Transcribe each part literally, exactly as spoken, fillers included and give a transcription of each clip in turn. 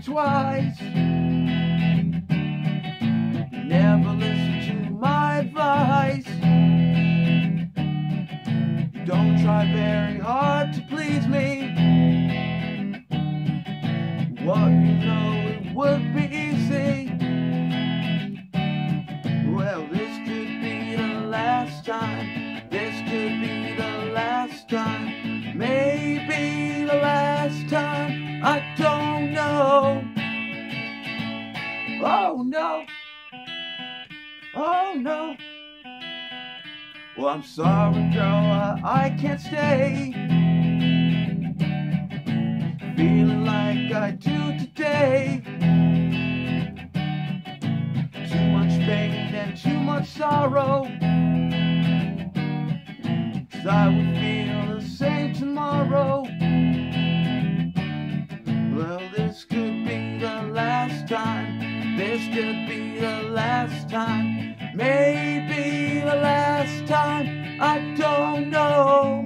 twice. You never listen to my advice. You don't try very hard to please me. What you know, it would be easy. Well, this could be the last time. This could be the last time. Maybe the last time. I don't know. Oh no. Oh no. Well, I'm sorry, girl, I, I can't stay feeling like I do today. Too much pain and too much sorrow, 'cause I would feel the same tomorrow. Well, this could be the last time. This could be the last time. Maybe the last time. I don't know.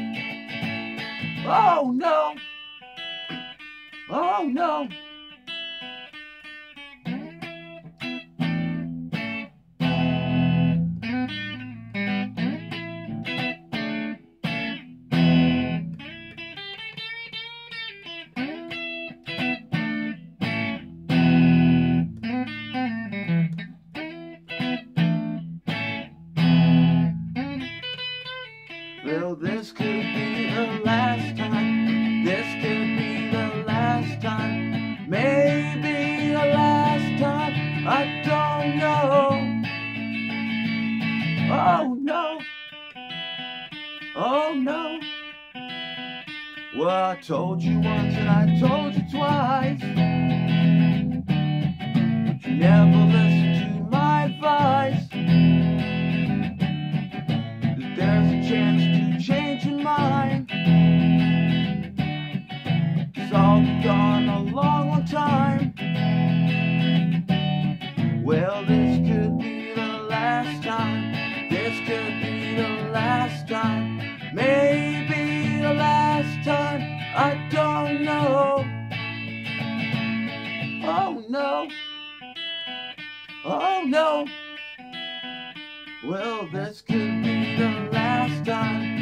Oh no. Oh no. Well, this could be the last time. This could be the last time. Maybe the last time. I don't know. Oh no. Oh no. Well, I told you once and I told you twice, but you never listened to my advice. There's a chance to change your mind. It's all been gone a long, long time. Well, this could be the last time. This could be the last time. Maybe the last time. I don't know. Oh no. Oh no. Well, this could be the last time.